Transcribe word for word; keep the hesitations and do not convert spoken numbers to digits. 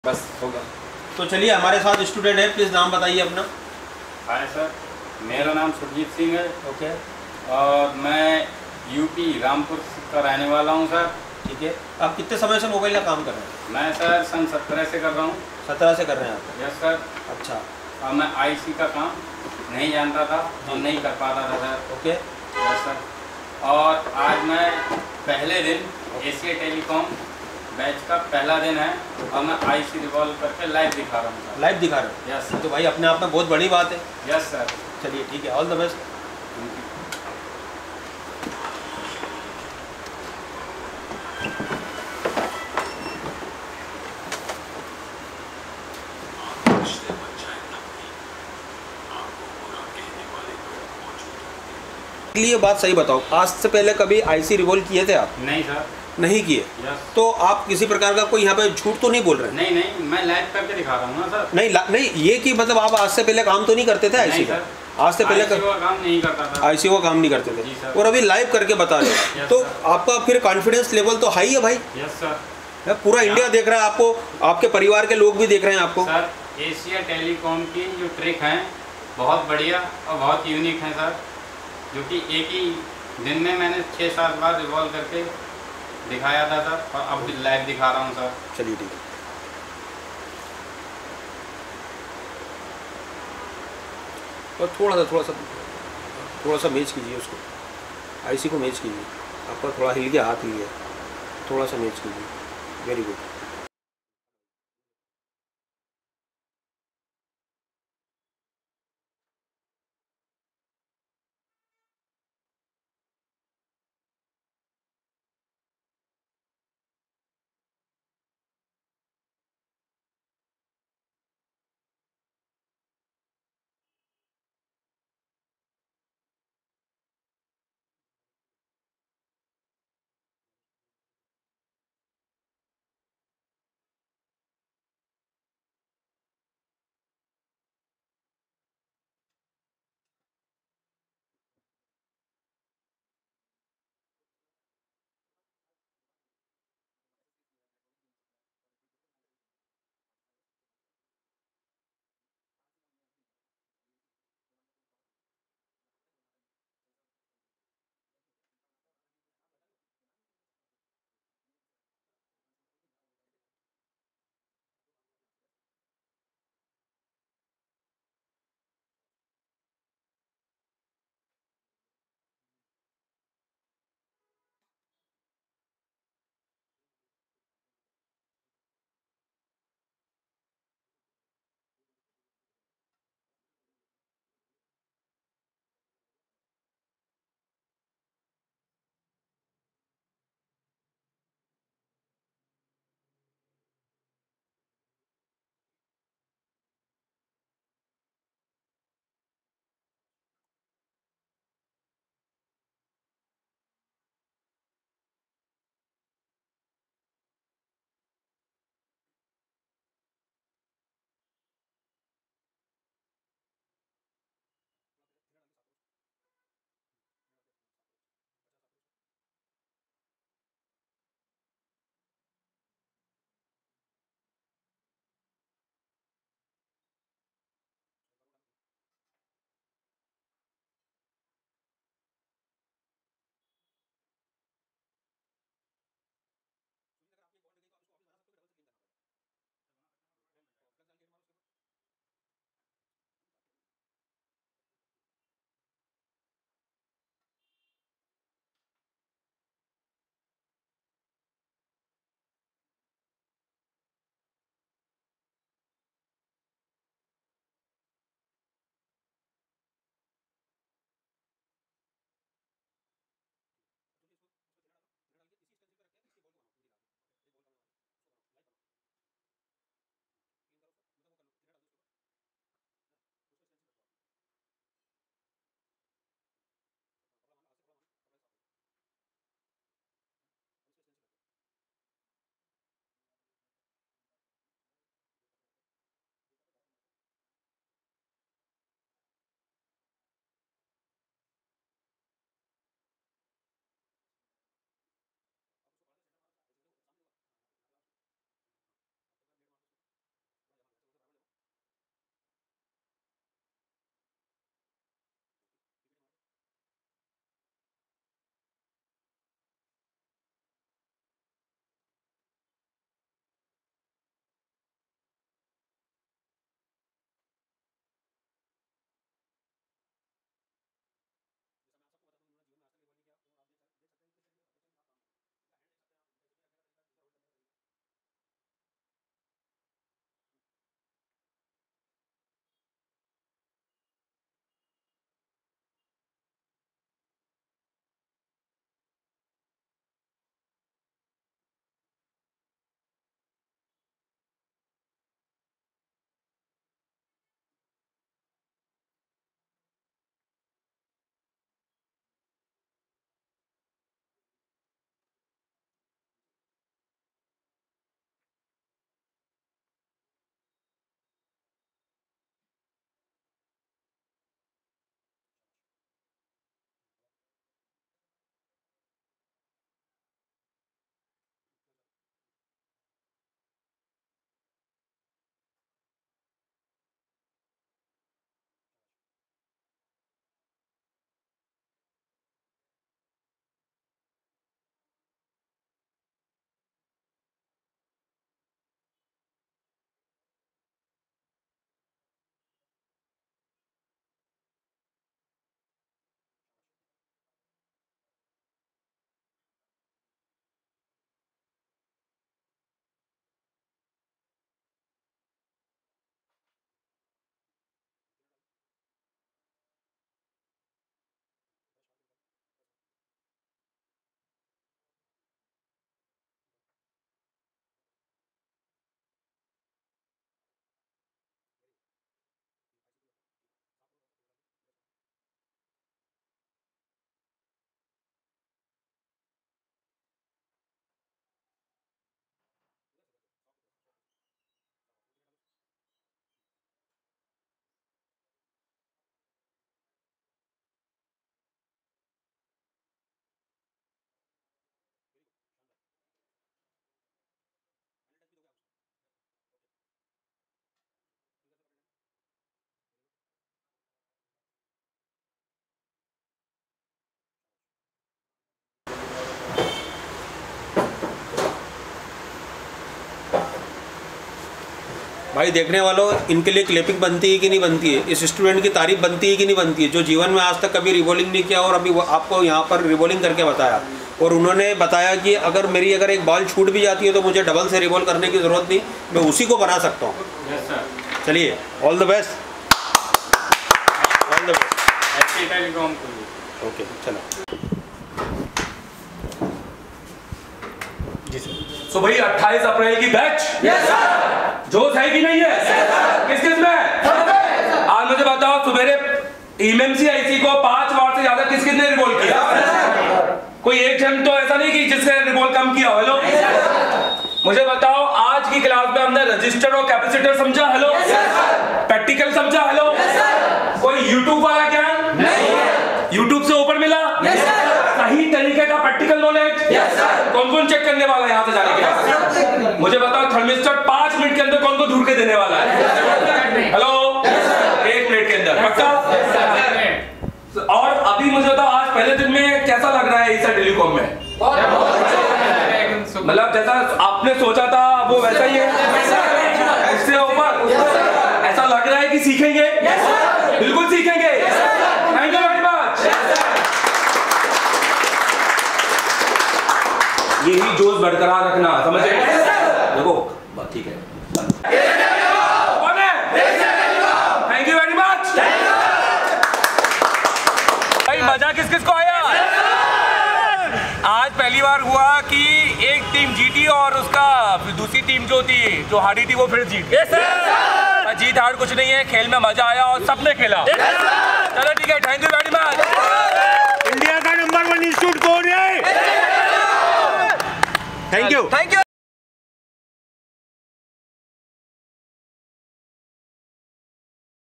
बस होगा। तो चलिए, हमारे साथ स्टूडेंट है, प्लीज़ नाम बताइए अपना। हाय सर, मेरा नाम सुरजीत सिंह है। ओके। और मैं यूपी रामपुर का रहने वाला हूं सर। ठीक है, आप कितने समय से मोबाइल का काम कर रहे हैं? मैं सर सन सत्रह से कर रहा हूं। सत्रह से कर रहे हैं आप? Yes sir. अच्छा। और मैं आईसी का काम नहीं जानता था और नहीं कर पाता था सर। ओके। Yes sir. और आज मैं पहले दिन एशिया टेलीकॉम बैच का पहला दिन है और मैं आईसी रिवॉल्व करके लाइव दिखा रहा हूँ सर। लाइव दिखा रहे हो? यस तो भाई अपने आप में बहुत बड़ी बात है। Yes sir. चलिए ठीक है, ऑल द बेस्ट। ये बात सही बताओ, आज से पहले कभी आईसी रिवॉल्व किए थे आप? नहीं सर। नहीं किए? यस। तो आप किसी प्रकार का कोई यहाँ पे झूठ तो नहीं बोल रहे हैं? नहीं नहीं, मैं लाइव करके दिखा रहा हूँ ना सर। नहीं नहीं, ये कि मतलब आप आज से पहले काम तो नहीं करते थे आईसी का? आज से पहले आईसीयू का काम नहीं करता था। आईसीयू का काम नहीं करते जी थे सर। और अभी लाइव करके बता रहे हो, तो आपका फिर कॉन्फिडेंस लेवल तो हाई है भाई। Yes sir. पूरा इंडिया देख रहा है आपको, आपके परिवार के लोग भी देख रहे हैं आपको। सर, एशिया टेलीकॉम की जो ट्रिक हैं बहुत बढ़िया और बहुत यूनिक हैं सर, जो कि एक ही दिन में मैंने छः सात बार रिवॉल्व करके दिखाया था सर, और अब लाइव दिखा रहा हूँ सर। चलिए ठीक है। और थोड़ा सा थोड़ा सा थोड़ा सा मैच कीजिए उसको, आईसी को मैच कीजिए। आपका थोड़ा हिल गया, हाथ हिल गया, थोड़ा सा मैच कीजिए। Very good. भाई देखने वालों, इनके लिए क्लिपिंग बनती है कि नहीं बनती है, इस स्टूडेंट की तारीफ बनती है कि नहीं बनती है, जो जीवन में आज तक कभी रिबॉलिंग नहीं किया और अभी वो आपको यहाँ पर रिबॉलिंग करके बताया, और उन्होंने बताया कि अगर मेरी अगर एक बॉल छूट भी जाती है तो मुझे डबल से रिबॉल करने की ज़रूरत नहीं, मैं उसी को बना सकता हूँ। Yes sir. चलिए, all the best, all the best. HK telecom को भी। ओके, चलो जी सर। सो भाई अट्ठाईस अप्रैल की बैच यस सर। जोश है कि नहीं है? Yes sir. किस किस में? आज मुझे बताओ, सुबेरे इमएमसी आईसी को पांच बार से ज्यादा किस किसने रिवॉल्व किया? कोई एक जन तो ऐसा नहीं कि जिसने रिवॉल्व कम किया। हेलो, मुझे बताओ, आज की क्लास में हमने रजिस्टर और कैपेसिटर समझा? हेलो, प्रैक्टिकल समझा? हेलो, कोई यूट्यूब वाला ज्ञान नहीं, यूट्यूब से ऊपर मिला? सही तरीके का प्रैक्टिकल नॉलेज? कौन कौन चेक करने वाला है यहाँ से जाने के बाद? मुझे बताओ, थर्मिस्टर पांच मिनट के अंदर कौन को ढूंढ के देने वाला है? हेलो, एक मिनट के अंदर पक्का? और अभी मुझे बताओ, आज पहले दिन में कैसा लग रहा है ईसा टेलीकॉम में? मतलब जैसा आपने सोचा था वो वैसा ही है? इससे ऊपर ऐसा लग रहा है कि सीखेंगे? बिल्कुल सीखेंगे। Thank you very much. यही जोश बरकरार रखना, समझ गए? देखो ठीक है, थैंक यू वेरी मच। भाई मजा किस किस को आया? आज पहली बार हुआ कि एक टीम जीती और उसका दूसरी टीम जो थी जो हारी थी वो फिर जीत गई। yes, जीत हार कुछ नहीं है, खेल में मजा आया और सबने खेला। yes, चलो ठीक है, thank you very much. India का नंबर वन इंस्टीट्यूट कौन है? Thank you, thank you.